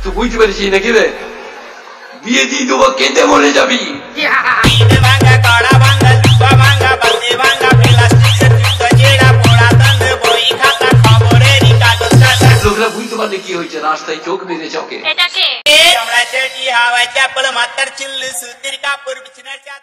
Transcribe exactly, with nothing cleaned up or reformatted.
তুই বুঝতে পেরেছিস নাকি রে? বিয়ে দিয়ে দেবো, কেঁদে মরে যাবি। লোকরা বুঝতে পারলে কি হয়েছে, রাস্তায় চোখ মেরে চকে।